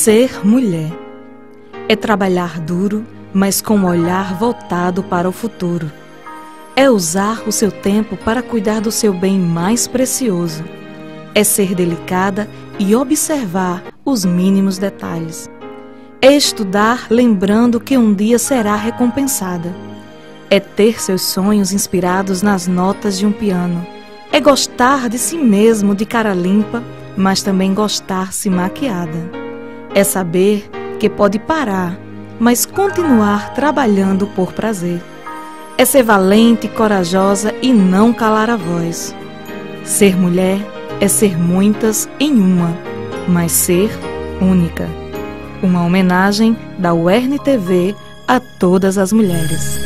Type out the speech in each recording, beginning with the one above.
Ser mulher é trabalhar duro, mas com um olhar voltado para o futuro. É usar o seu tempo para cuidar do seu bem mais precioso. É ser delicada e observar os mínimos detalhes. É estudar lembrando que um dia será recompensada. É ter seus sonhos inspirados nas notas de um piano. É gostar de si mesmo de cara limpa, mas também gostar-se maquiada. É saber que pode parar, mas continuar trabalhando por prazer. É ser valente, corajosa e não calar a voz. Ser mulher é ser muitas em uma, mas ser única. Uma homenagem da UERN-TV a todas as mulheres.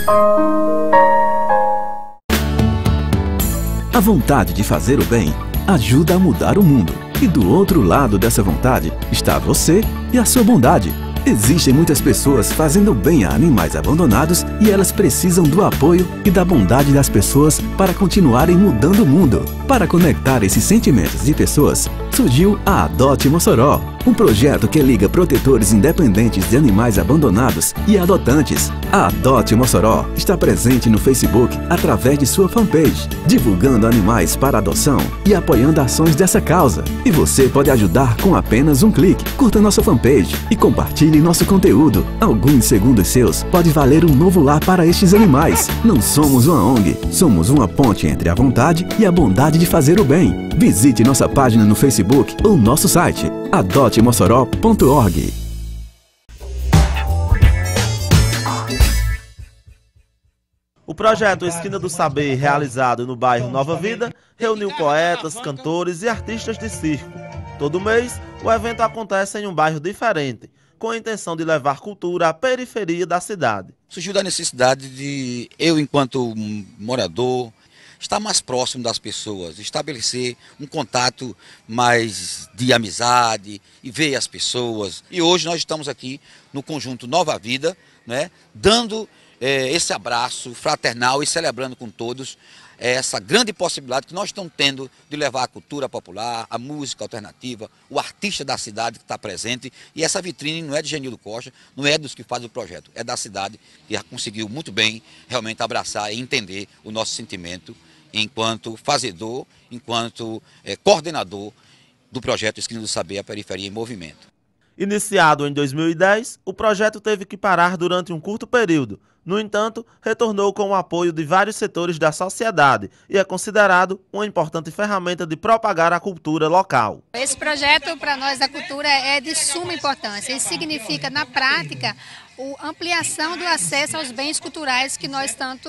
A vontade de fazer o bem ajuda a mudar o mundo. E do outro lado dessa vontade está você e a sua bondade. Existem muitas pessoas fazendo bem a animais abandonados e elas precisam do apoio e da bondade das pessoas para continuarem mudando o mundo. Para conectar esses sentimentos de pessoas, surgiu a Adote Mossoró, um projeto que liga protetores independentes de animais abandonados e adotantes. A Adote Mossoró está presente no Facebook através de sua fanpage, divulgando animais para adoção e apoiando ações dessa causa. E você pode ajudar com apenas um clique. Curta nossa fanpage e compartilhe nosso conteúdo. Alguns segundos seus pode valer um novo lar para estes animais. Não somos uma ONG, somos uma ponte entre a vontade e a bondade de fazer o bem. Visite nossa página no Facebook ou nosso site adotemossoró.org. O projeto Esquina do Saber, realizado no bairro Nova Vida, reuniu poetas, cantores e artistas de circo. Todo mês, o evento acontece em um bairro diferente, com a intenção de levar cultura à periferia da cidade. Surgiu da necessidade de eu, enquanto morador, estar mais próximo das pessoas, estabelecer um contato mais de amizade e ver as pessoas. E hoje nós estamos aqui no conjunto Nova Vida, né, dando esse abraço fraternal e celebrando com todos essa grande possibilidade que nós estamos tendo de levar a cultura popular, a música alternativa, o artista da cidade que está presente. E essa vitrine não é de Genildo Costa, não é dos que fazem o projeto, é da cidade que conseguiu muito bem realmente abraçar e entender o nosso sentimento enquanto fazedor, enquanto coordenador do projeto Esquina do Saber, a Periferia em Movimento. Iniciado em 2010, o projeto teve que parar durante um curto período. No entanto, retornou com o apoio de vários setores da sociedade e é considerado uma importante ferramenta de propagar a cultura local. Esse projeto, para nós da cultura, é de suma importância. Isso significa, na prática, a ampliação do acesso aos bens culturais que nós tanto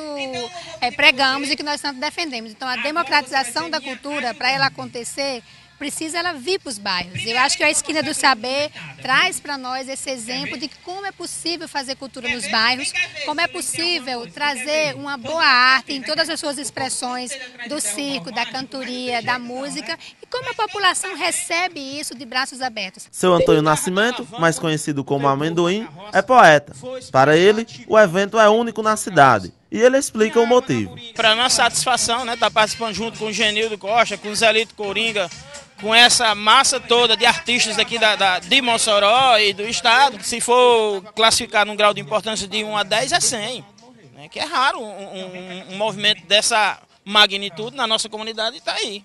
pregamos e que nós tanto defendemos. Então, a democratização da cultura, para ela acontecer, precisa ela vir para os bairros. Eu acho que a Esquina do Saber traz para nós esse exemplo de como é possível fazer cultura nos bairros, como é possível trazer uma boa arte em todas as suas expressões, do circo, da cantoria, da música, e como a população recebe isso de braços abertos. Seu Antônio Nascimento, mais conhecido como Amendoim, é poeta. Para ele, o evento é único na cidade. E ele explica o motivo. Para nossa satisfação, né, estar participando junto com o Genildo Costa, com o Zelito Coringa, com essa massa toda de artistas aqui de Mossoró e do estado. Se for classificar num grau de importância de 1 a 10, é 100. Né, que é raro um movimento dessa magnitude na nossa comunidade e está aí.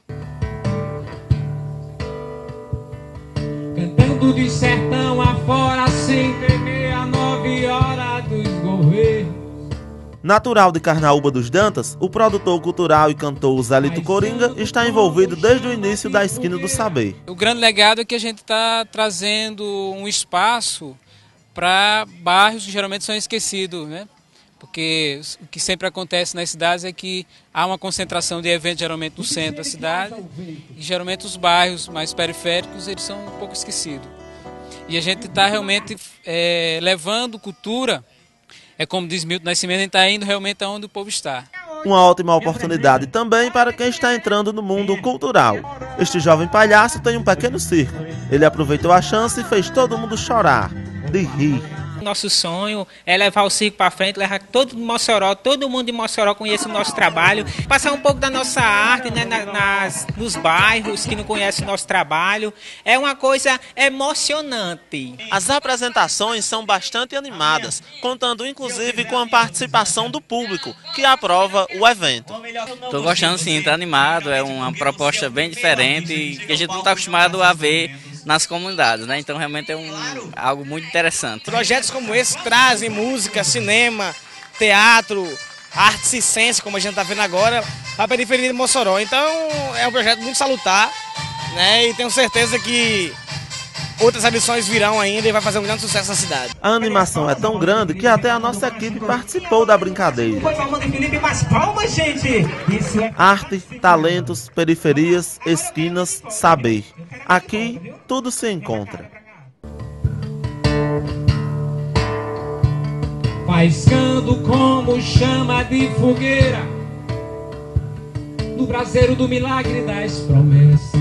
Cantando de sertão afora, sem temer a 9 horas dos governos. Natural de Carnaúba dos Dantas, o produtor cultural e cantor Zelito Coringa está envolvido desde o início da Esquina do Saber. O grande legado é que a gente está trazendo um espaço para bairros que geralmente são esquecidos, né? Porque o que sempre acontece nas cidades é que há uma concentração de eventos geralmente no centro da cidade e geralmente os bairros mais periféricos eles são um pouco esquecidos. E a gente está realmente levando cultura. É como diz Milton Nascimento, a gente está indo realmente aonde o povo está. Uma ótima oportunidade também para quem está entrando no mundo cultural. Este jovem palhaço tem um pequeno circo. Ele aproveitou a chance e fez todo mundo chorar, de rir. nosso sonho é levar o circo para frente, levar todo mundo de Mossoró conheça o nosso trabalho, passar um pouco da nossa arte, né, nos bairros que não conhecem o nosso trabalho. É uma coisa emocionante. As apresentações são bastante animadas, contando inclusive com a participação do público, que aprova o evento. Estou gostando sim, está animado, é uma proposta bem diferente que a gente não está acostumado a ver nas comunidades, né? Então realmente é algo muito interessante. Projetos como esse trazem música, cinema, teatro, arte circense, como a gente está vendo agora, para a periferia de Mossoró. Então é um projeto muito salutar, né? E tenho certeza que outras edições virão ainda e vai fazer um grande sucesso na cidade. A animação é tão grande que até a nossa equipe participou da brincadeira. Arte, talentos, periferias, esquinas, saber. Aqui tudo se encontra. Faiscando como chama de fogueira no braseiro do milagre das promessas.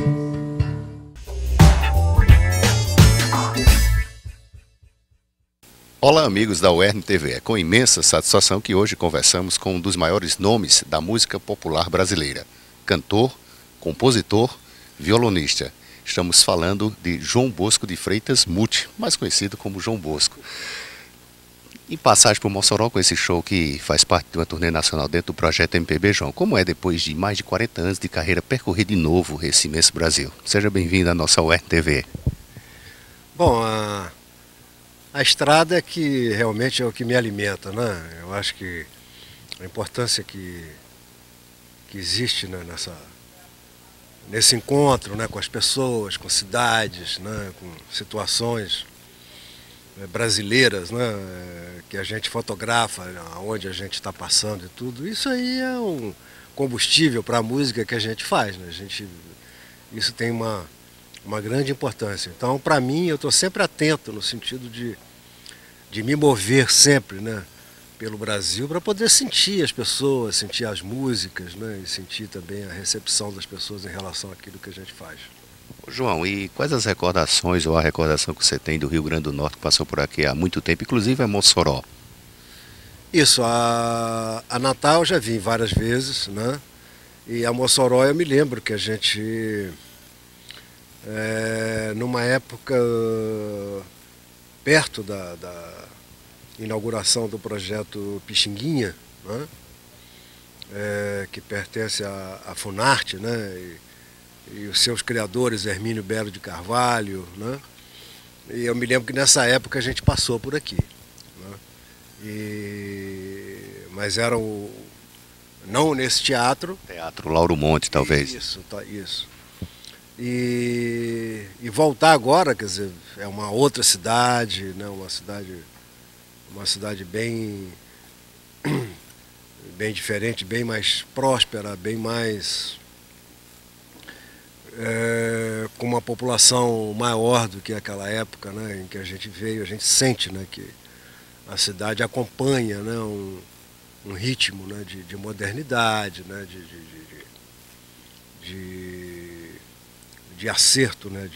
Olá, amigos da UERN TV. É com imensa satisfação que hoje conversamos com um dos maiores nomes da música popular brasileira. Cantor, compositor, violonista. Estamos falando de João Bosco de Freitas Muti, mais conhecido como João Bosco. Em passagem por Mossoró com esse show que faz parte de uma turnê nacional dentro do projeto MPB, João, como é depois de mais de 40 anos de carreira percorrer de novo esse imenso Brasil? Seja bem-vindo à nossa UERN TV. Bom, a estrada é que realmente é o que me alimenta, né? Eu acho que a importância que existe, né, nesse encontro, né, com as pessoas, com cidades, né, com situações brasileiras, né, que a gente fotografa, aonde a gente está passando e tudo, isso aí é um combustível para a música que a gente faz, né? Isso tem uma grande importância. Então, para mim, eu estou sempre atento no sentido de me mover sempre, né, pelo Brasil, para poder sentir as pessoas, sentir as músicas, né, e sentir também a recepção das pessoas em relação àquilo que a gente faz. João, e quais as recordações ou a recordação que você tem do Rio Grande do Norte, que passou por aqui há muito tempo, inclusive a Mossoró? Isso, a Natal eu já vim várias vezes, né, e a Mossoró eu me lembro que a gente, numa época perto da inauguração do projeto Pixinguinha, né, que pertence à Funarte, né, e os seus criadores, Hermínio Belo de Carvalho, né, e eu me lembro que nessa época a gente passou por aqui, né, mas era não nesse teatro. Teatro Lauro Monte, talvez. Isso. E voltar agora, quer dizer, é uma outra cidade, né, uma cidade bem diferente, bem mais próspera, bem mais com uma população maior do que aquela época, né, em que a gente veio. A gente sente, né, que a cidade acompanha, né, um ritmo, né, de modernidade, né, de acerto, né,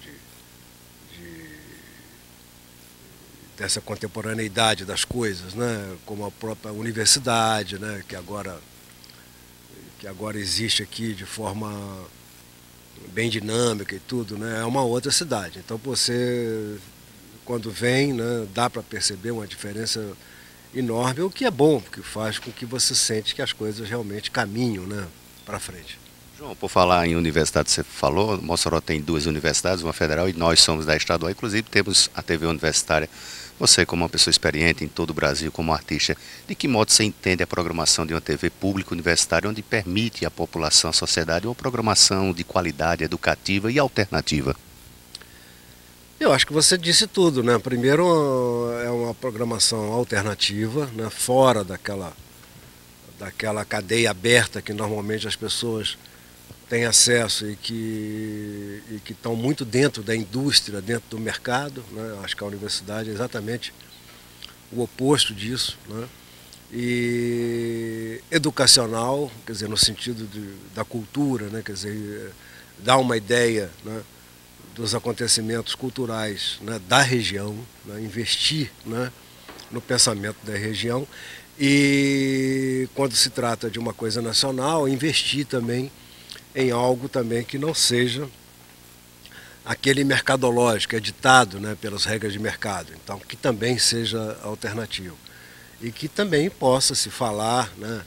dessa contemporaneidade das coisas, né, como a própria universidade, né, que agora existe aqui de forma bem dinâmica e tudo, né, é uma outra cidade. Então você, quando vem, né, dá para perceber uma diferença enorme, o que é bom, porque faz com que você sente que as coisas realmente caminham, né, para frente. João, por falar em universidade, você falou, Mossoró tem 2 universidades, uma federal, e nós somos da estadual, inclusive temos a TV universitária. Você, como uma pessoa experiente em todo o Brasil, como artista, de que modo você entende a programação de uma TV pública universitária, onde permite à população, à sociedade, uma programação de qualidade educativa e alternativa? Eu acho que você disse tudo, né? Primeiro, é uma programação alternativa, né? Fora daquela cadeia aberta que normalmente as pessoas têm acesso e que estão muito dentro da indústria, dentro do mercado, né? Acho que a universidade é exatamente o oposto disso, né? E educacional, quer dizer, no sentido da cultura, né? Quer dizer, dar uma ideia, né, dos acontecimentos culturais, né, da região, né? Investir, né, no pensamento da região. E quando se trata de uma coisa nacional, investir também em algo também que não seja aquele mercadológico, editado, né, pelas regras de mercado. Então, que também seja alternativo. E que também possa se falar, né,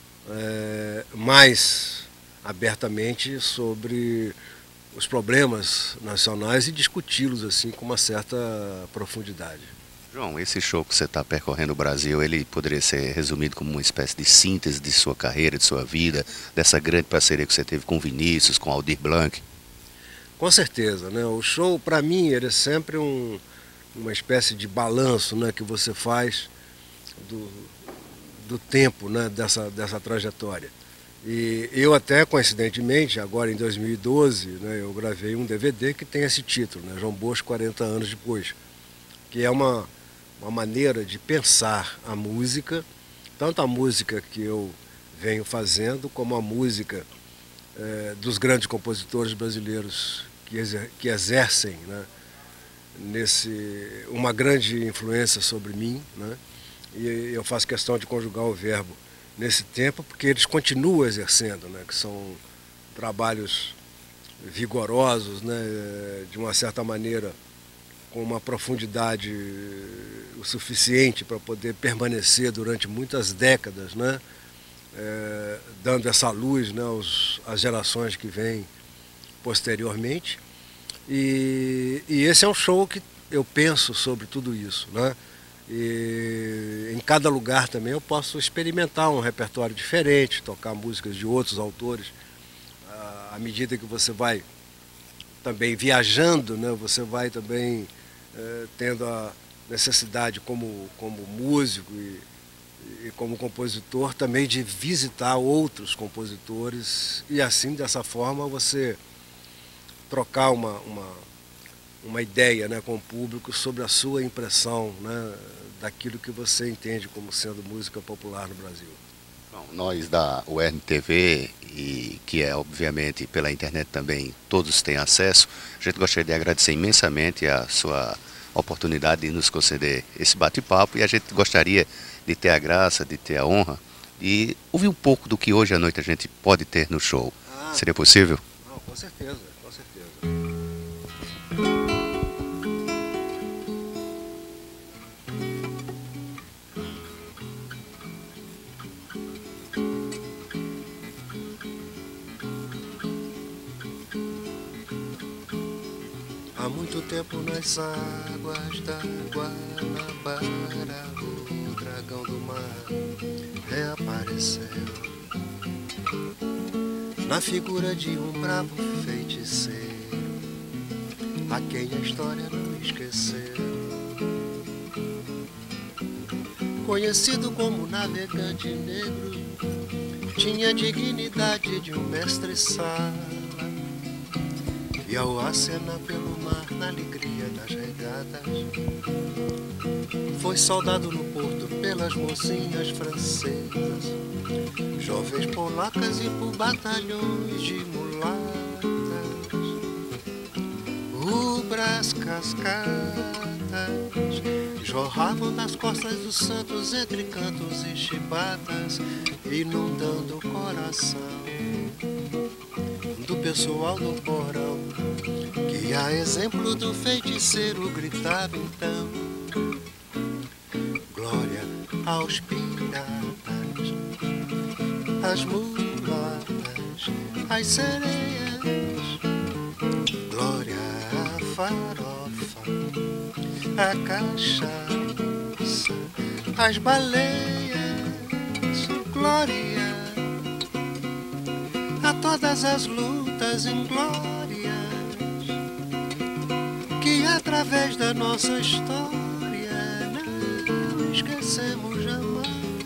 mais abertamente sobre os problemas nacionais e discuti-los assim com uma certa profundidade. João, esse show que você está percorrendo o Brasil, ele poderia ser resumido como uma espécie de síntese de sua carreira, de sua vida, dessa grande parceria que você teve com Vinícius, com Aldir Blanc? Com certeza, né? O show, para mim, ele é sempre uma espécie de balanço, né, que você faz do tempo, né, dessa trajetória. E eu até, coincidentemente, agora em 2012, né, eu gravei um DVD que tem esse título, né, João Bosco 40 anos depois, que é uma maneira de pensar a música, tanto a música que eu venho fazendo, como a música dos grandes compositores brasileiros que exercem, né, uma grande influência sobre mim, né, e eu faço questão de conjugar o verbo nesse tempo, porque eles continuam exercendo, né, que são trabalhos vigorosos, né, de uma certa maneira, com uma profundidade o suficiente para poder permanecer durante muitas décadas, né, dando essa luz, né, às gerações que vêm posteriormente. E esse é um show que eu penso sobre tudo isso, né? E em cada lugar também eu posso experimentar um repertório diferente, tocar músicas de outros autores. À medida que você vai também viajando, né, você vai também tendo a necessidade como músico e como compositor também de visitar outros compositores e assim, dessa forma, você trocar uma ideia, né, com o público sobre a sua impressão, né, daquilo que você entende como sendo música popular no Brasil. Bom, nós da UERN-TV, e que é obviamente pela internet também, todos têm acesso, a gente gostaria de agradecer imensamente a sua oportunidade de nos conceder esse bate-papo e a gente gostaria de ter a graça, de ter a honra de ouvir um pouco do que hoje à noite a gente pode ter no show. Seria possível? Não, com certeza, com certeza. Há muito tempo nas águas da Guanabara, o dragão do mar reapareceu na figura de um bravo feiticeiro, a quem a história não esqueceu. Conhecido como navegante negro, tinha a dignidade de um mestre-sala, e ao acenar pelo mar na alegria das regatas, foi soldado no porto pelas mocinhas francesas, jovens polacas e por batalhões de mulatas. Rubras cascadas jorravam das costas dos santos entre cantos e chibatas, inundando o coração do pessoal do porão, que a exemplo do feiticeiro gritava então: glória aos piratas, às mulatas, às sereias, glória à farofa, à cachaça, às baleias, glória a todas as lutas inglórias que através da nossa história não esquecemos jamais.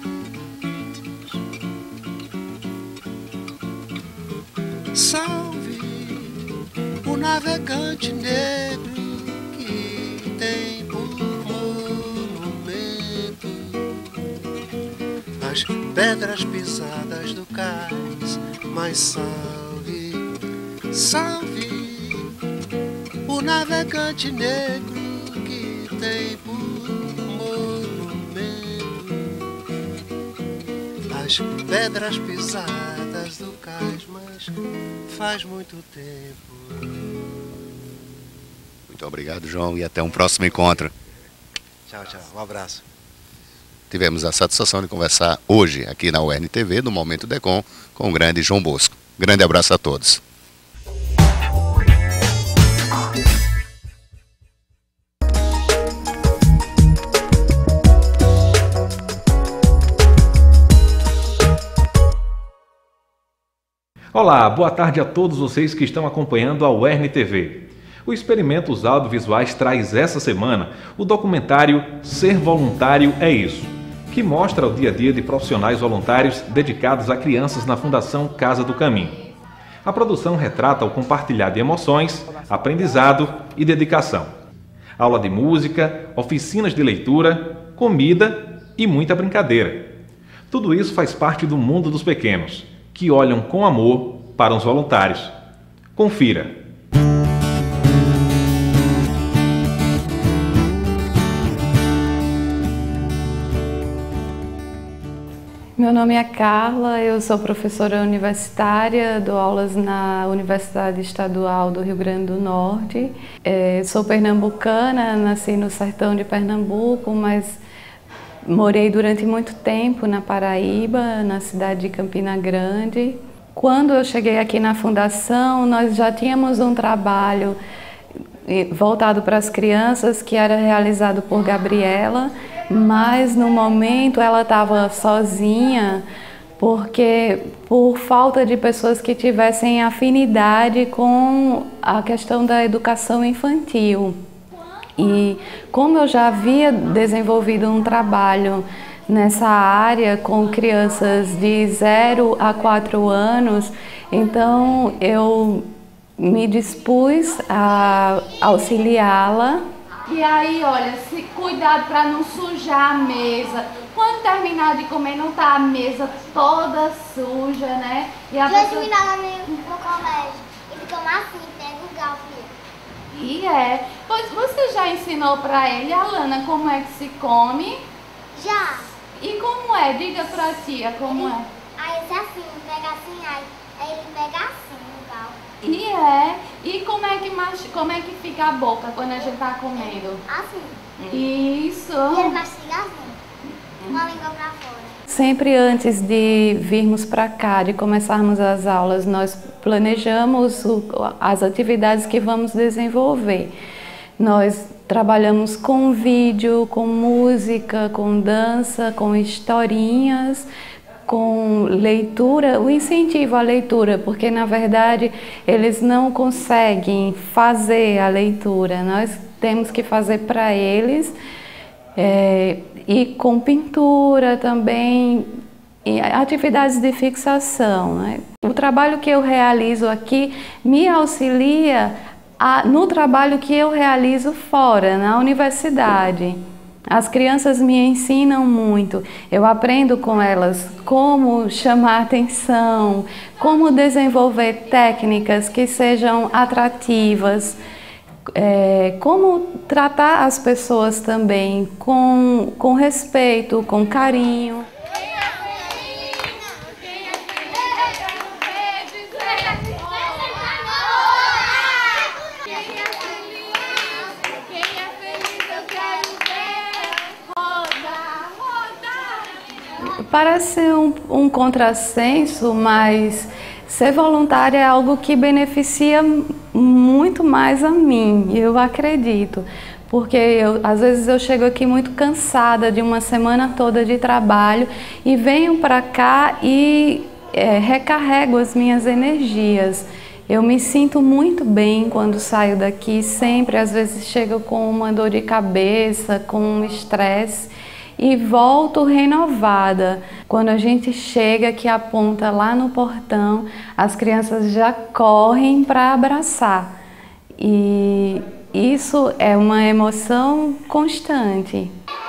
Salve o navegante negro que tem por monumento as pedras pisadas do cais. Mas salve, salve o navegante negro que tem por monumento as pedras pisadas do cais, mas faz muito tempo. Muito obrigado, João, e até um próximo encontro. Tchau, tchau. Um abraço. Tivemos a satisfação de conversar hoje aqui na UERN-TV, no Momento DECOM, com o grande João Bosco. Grande abraço a todos. Olá, boa tarde a todos vocês que estão acompanhando a UERN-TV. O Experimentos Audiovisuais traz essa semana o documentário Ser Voluntário é Isso, que mostra o dia a dia de profissionais voluntários dedicados a crianças na Fundação Casa do Caminho. A produção retrata o compartilhar de emoções, aprendizado e dedicação. Aula de música, oficinas de leitura, comida e muita brincadeira. Tudo isso faz parte do mundo dos pequenos, que olham com amor para os voluntários. Confira! Meu nome é Carla, eu sou professora universitária, dou aulas na Universidade Estadual do Rio Grande do Norte. Sou pernambucana, nasci no sertão de Pernambuco, mas morei durante muito tempo na Paraíba, na cidade de Campina Grande. Quando eu cheguei aqui na Fundação, nós já tínhamos um trabalho voltado para as crianças que era realizado por Gabriela, mas no momento ela estava sozinha porque por falta de pessoas que tivessem afinidade com a questão da educação infantil. E como eu já havia desenvolvido um trabalho nessa área com crianças de 0 a 4 anos, então eu me dispus a auxiliá-la. E aí, olha, cuidado para não sujar a mesa. Quando terminar de comer, não tá a mesa toda suja, né? E a pessoa... terminava no colégio e ficamos assim, pega o galfo. E pois você já ensinou para ele, Alana, como é que se come? Já. E como é? Diga pra tia como é. Aí esse assim, pega assim, aí ele pega assim o galfo. E como é que fica a boca quando a gente tá comendo? Assim. Isso. E ele mastiga assim, com a língua pra fora. Sempre antes de virmos para cá, de começarmos as aulas, nós planejamos as atividades que vamos desenvolver. Nós trabalhamos com vídeo, com música, com dança, com historinhas, com leitura, o incentivo à leitura, porque na verdade eles não conseguem fazer a leitura, nós temos que fazer para eles, e com pintura também, e atividades de fixação, né? O trabalho que eu realizo aqui me auxilia no trabalho que eu realizo fora, na universidade. As crianças me ensinam muito, eu aprendo com elas como chamar atenção, como desenvolver técnicas que sejam atrativas, como tratar as pessoas também com respeito, com carinho. Parece um contrassenso, mas ser voluntária é algo que beneficia muito mais a mim, eu acredito. Porque às vezes eu chego aqui muito cansada de uma semana toda de trabalho e venho para cá e recarrego as minhas energias. Eu me sinto muito bem quando saio daqui, sempre, às vezes chego com uma dor de cabeça, com um estresse, e volto renovada. Quando a gente chega que aponta lá no portão, as crianças já correm para abraçar. E isso é uma emoção constante.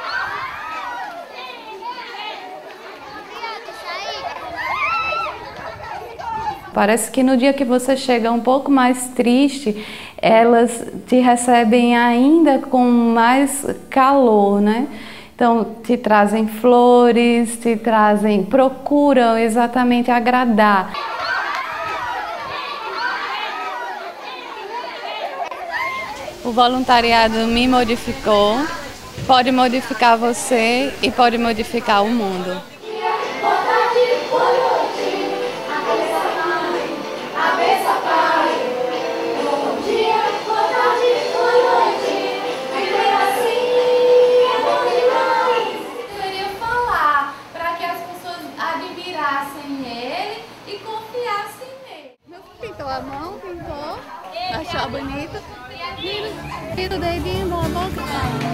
Parece que no dia que você chega um pouco mais triste, elas te recebem ainda com mais calor, né? Então, te trazem flores, procuram exatamente agradar. O voluntariado me modificou, pode modificar você e pode modificar o mundo. Pintou a mão, achou bonito. Tira o dedinho da boca.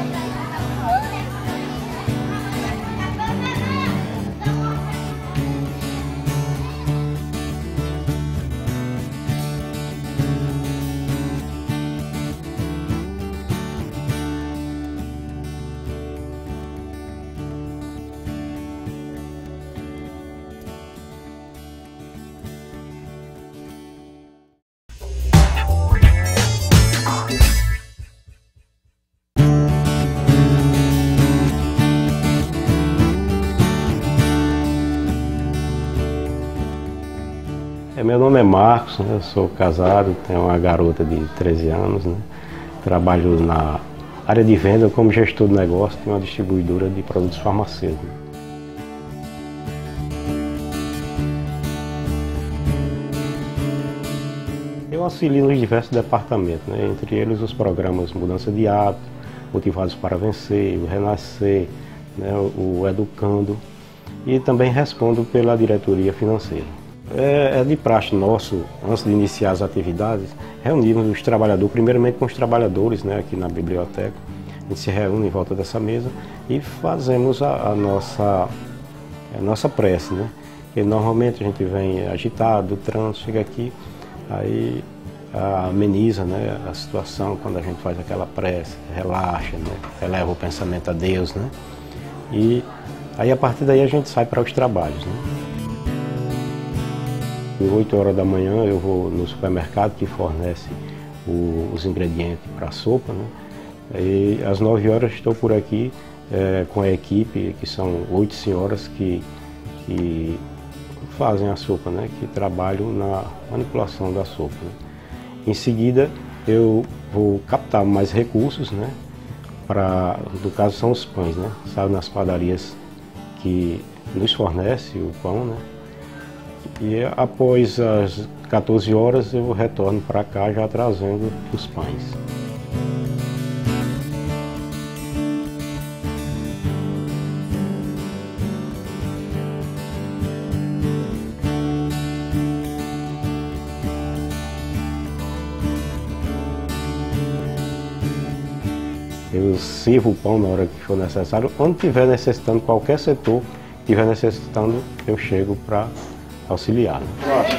Meu nome é Marcos, né? Eu sou casado, tenho uma garota de 13 anos, né? Trabalho na área de venda como gestor de negócio de uma distribuidora de produtos farmacêuticos. Eu auxilio nos diversos departamentos, né? Entre eles os programas Mudança de Hábito, Motivados para Vencer, o Renascer, né? O Educando, e também respondo pela diretoria financeira. É de praxe nosso, antes de iniciar as atividades, reunirmos os trabalhadores, primeiramente com os trabalhadores, né, aqui na biblioteca. A gente se reúne em volta dessa mesa e fazemos a nossa prece, né? Porque normalmente a gente vem agitado, do trânsito, chega aqui, aí ameniza, né, a situação quando a gente faz aquela prece, relaxa, né, eleva o pensamento a Deus, né? E aí a partir daí a gente sai para os trabalhos, né? Às 8 horas da manhã eu vou no supermercado que fornece os ingredientes para a sopa, né? E às 9 horas estou por aqui com a equipe, que são 8 senhoras que fazem a sopa, né? Que trabalham na manipulação da sopa, né? Em seguida eu vou captar mais recursos, né? No caso são os pães, né? Sabe, nas padarias que nos fornece o pão, né? E após as 14 horas eu retorno para cá já trazendo os pães. Eu sirvo o pão na hora que for necessário. Onde estiver necessitando, qualquer setor estiver necessitando, eu chego para auxiliar. Né?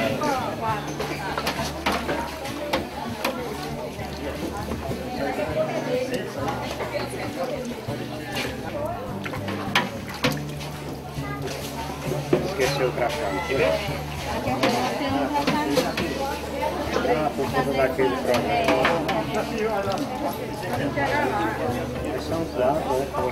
Esqueceu o crachá, não queria? Por conta daquele programa. São os dados, né, que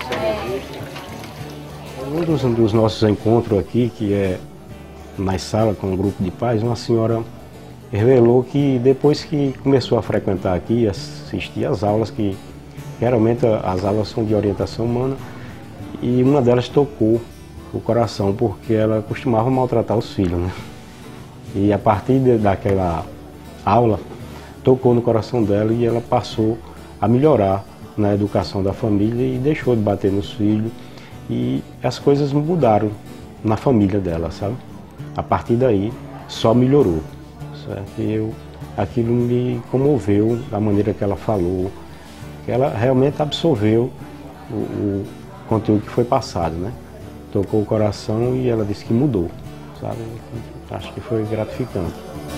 você registra. Um dos nossos encontros aqui, que é na sala com um grupo de pais, uma senhora revelou que depois que começou a frequentar aqui, assistir às aulas, que geralmente as aulas são de orientação humana, e uma delas tocou o coração, porque ela costumava maltratar os filhos, né? E a partir daquela aula, tocou no coração dela e ela passou a melhorar na educação da família e deixou de bater nos filhos, e as coisas mudaram na família dela, sabe? A partir daí, só melhorou, certo? E aquilo me comoveu da maneira que ela falou, que ela realmente absorveu o conteúdo que foi passado, né? Tocou o coração e ela disse que mudou, sabe? Acho que foi gratificante.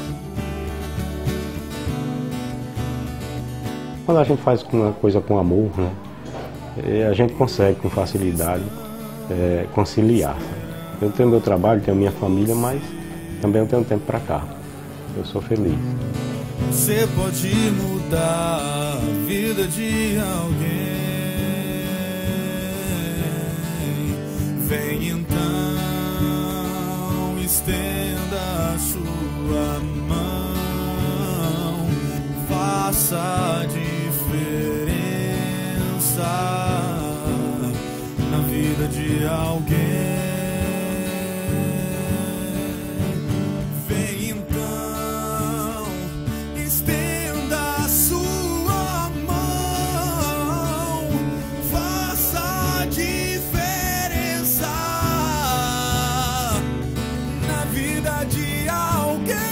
Quando a gente faz uma coisa com amor, né? A gente consegue com facilidade conciliar. Eu tenho meu trabalho, tenho minha família, mas também eu tenho tempo para cá. Eu sou feliz. Você pode mudar a vida de alguém. Vem então, estenda a sua mão, faça a diferença na vida de alguém. Vem então, estenda a sua mão, faça a diferença na vida de alguém.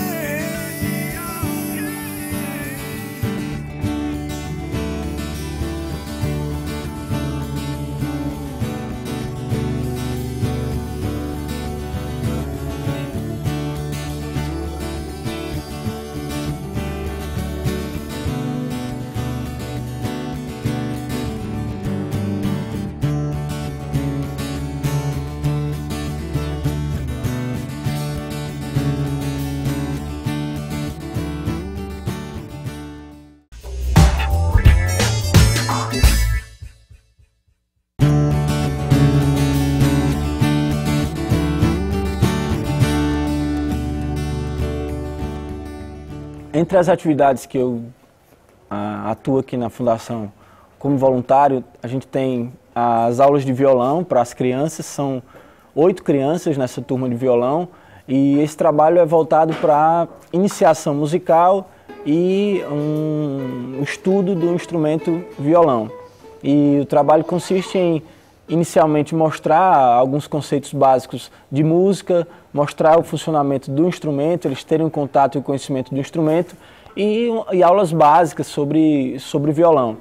Entre as atividades que eu atuo aqui na Fundação como voluntário, a gente tem as aulas de violão para as crianças, são 8 crianças nessa turma de violão, e esse trabalho é voltado para iniciação musical e um estudo do instrumento violão. E o trabalho consiste em, inicialmente, mostrar alguns conceitos básicos de música, mostrar o funcionamento do instrumento, eles terem um contato e o conhecimento do instrumento, e aulas básicas sobre violão.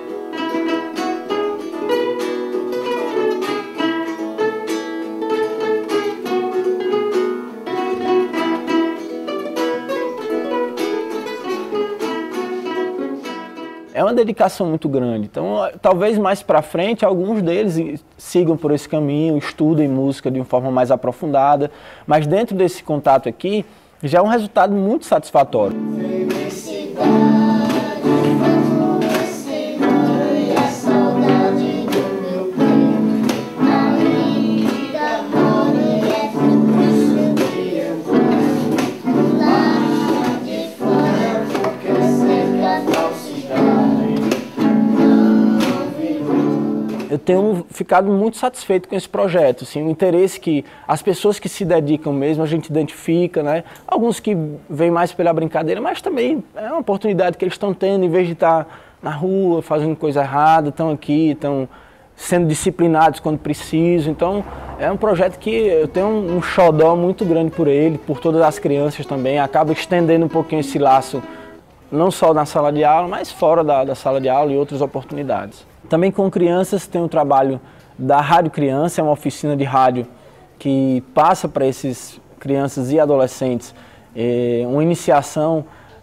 É uma dedicação muito grande, então talvez mais para frente alguns deles sigam por esse caminho, estudem música de uma forma mais aprofundada, mas dentro desse contato aqui já é um resultado muito satisfatório. Eu tenho ficado muito satisfeito com esse projeto, assim, o interesse que as pessoas que se dedicam mesmo, a gente identifica, né? Alguns que vêm mais pela brincadeira, mas também é uma oportunidade que eles estão tendo, em vez de estar na rua fazendo coisa errada, estão aqui, estão sendo disciplinados quando precisam. Então é um projeto que eu tenho um xodó muito grande por ele, por todas as crianças também, acaba estendendo um pouquinho esse laço, não só na sala de aula, mas fora da sala de aula e outras oportunidades. Também com crianças tem o trabalho da Rádio Criança, é uma oficina de rádio que passa para esses crianças e adolescentes uma iniciação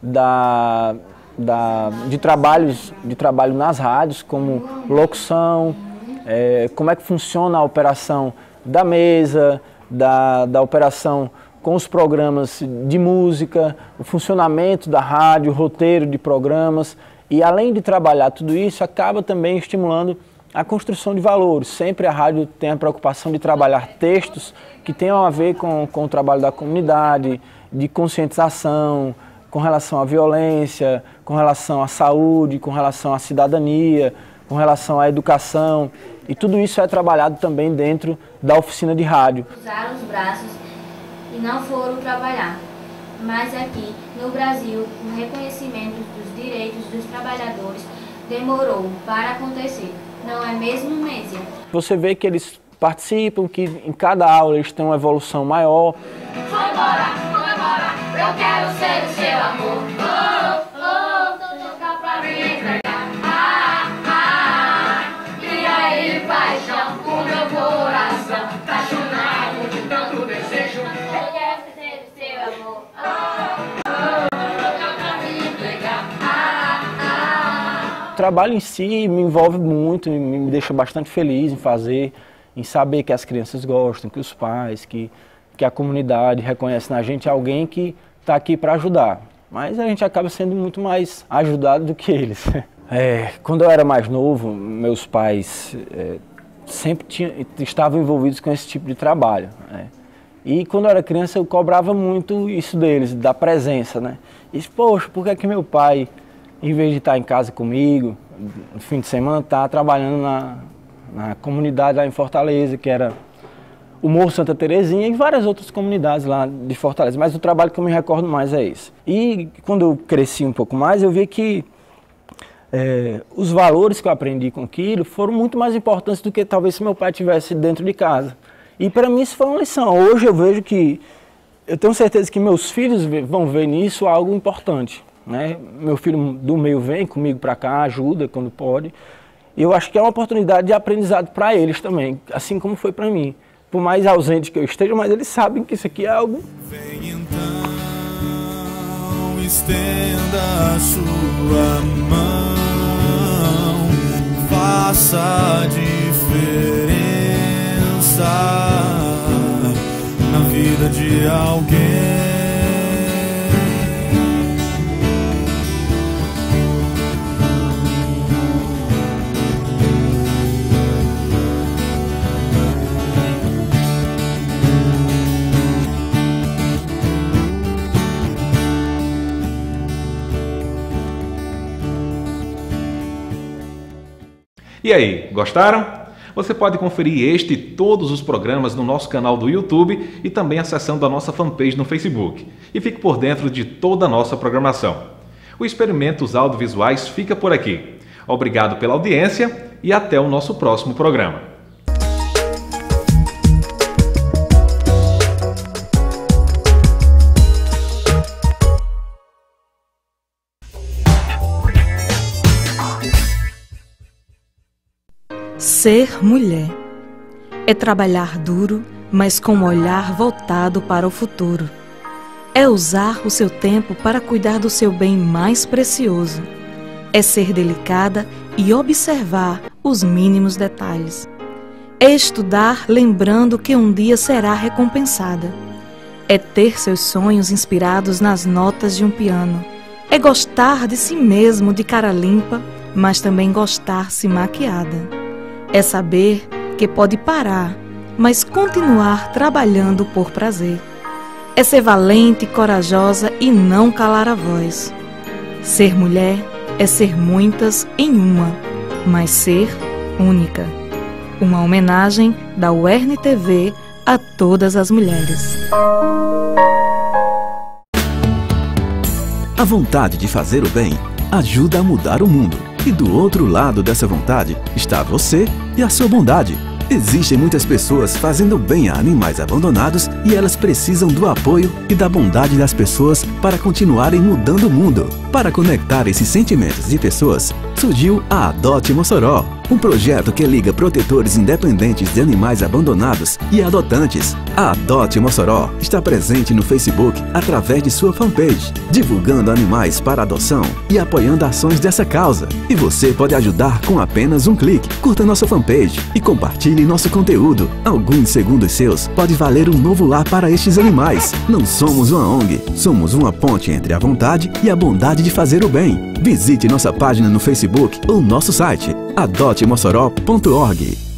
de trabalho nas rádios, como locução, como é que funciona a operação da mesa, da operação com os programas de música, o funcionamento da rádio, o roteiro de programas. E além de trabalhar tudo isso, acaba também estimulando a construção de valores. Sempre a rádio tem a preocupação de trabalhar textos que tenham a ver com o trabalho da comunidade, de conscientização, com relação à violência, com relação à saúde, com relação à cidadania, com relação à educação. E tudo isso é trabalhado também dentro da oficina de rádio. Usaram os braços e não foram trabalhar. Mas aqui, no Brasil, o reconhecimento dos direitos dos trabalhadores demorou para acontecer. Não é mesmo, Mésia? Você vê que eles participam, que em cada aula eles têm uma evolução maior. Vamos embora, eu quero ser o seu amor. Tocar pra me entregar. E aí, paixão, o meu coração apaixonado de tanto desejo. Eu quero ser o seu amor. O trabalho em si me envolve muito, me deixa bastante feliz em fazer, em saber que as crianças gostam, que os pais, que a comunidade reconhece na gente alguém que está aqui para ajudar. Mas a gente acaba sendo muito mais ajudado do que eles. Quando eu era mais novo, meus pais sempre estavam envolvidos com esse tipo de trabalho, né? E quando eu era criança eu cobrava muito isso deles, da presença, né? E poxa, por que é que meu pai, em vez de estar em casa comigo, no fim de semana, está trabalhando na comunidade lá em Fortaleza, que era o Morro Santa Terezinha e várias outras comunidades lá de Fortaleza, mas o trabalho que eu me recordo mais é esse. E quando eu cresci um pouco mais, eu vi que os valores que eu aprendi com aquilo foram muito mais importantes do que talvez se meu pai estivesse dentro de casa. E para mim isso foi uma lição. Hoje eu vejo que, eu tenho certeza que meus filhos vão ver nisso algo importante, né? Meu filho do meio vem comigo para cá, ajuda quando pode. E eu acho que é uma oportunidade de aprendizado para eles também, assim como foi para mim. Por mais ausente que eu esteja, mas eles sabem que isso aqui é algo... Vem então, estenda a sua mão, faça a diferença na vida de alguém. E aí, gostaram? Você pode conferir este e todos os programas no nosso canal do YouTube e também acessando a nossa fanpage no Facebook. E fique por dentro de toda a nossa programação. O Experimentos Audiovisuais fica por aqui. Obrigado pela audiência e até o nosso próximo programa. Ser mulher é trabalhar duro, mas com um olhar voltado para o futuro. É usar o seu tempo para cuidar do seu bem mais precioso. É ser delicada e observar os mínimos detalhes. É estudar lembrando que um dia será recompensada. É ter seus sonhos inspirados nas notas de um piano. É gostar de si mesmo de cara limpa, mas também gostar-se maquiada. É saber que pode parar, mas continuar trabalhando por prazer. É ser valente e corajosa e não calar a voz. Ser mulher é ser muitas em uma, mas ser única. Uma homenagem da UERN-TV a todas as mulheres. A vontade de fazer o bem ajuda a mudar o mundo. E do outro lado dessa vontade está você e a sua bondade. Existem muitas pessoas fazendo bem a animais abandonados e elas precisam do apoio e da bondade das pessoas para continuarem mudando o mundo. Para conectar esses sentimentos de pessoas, surgiu a Adote Mossoró, um projeto que liga protetores independentes de animais abandonados e adotantes. A Adote Mossoró está presente no Facebook através de sua fanpage, divulgando animais para adoção e apoiando ações dessa causa. E você pode ajudar com apenas um clique. Curta nossa fanpage e compartilhe nosso conteúdo. Alguns segundos seus pode valer um novo lar para estes animais. Não somos uma ONG, somos uma ponte entre a vontade e a bondade de fazer o bem. Visite nossa página no Facebook ou nosso site adotemossoró.org.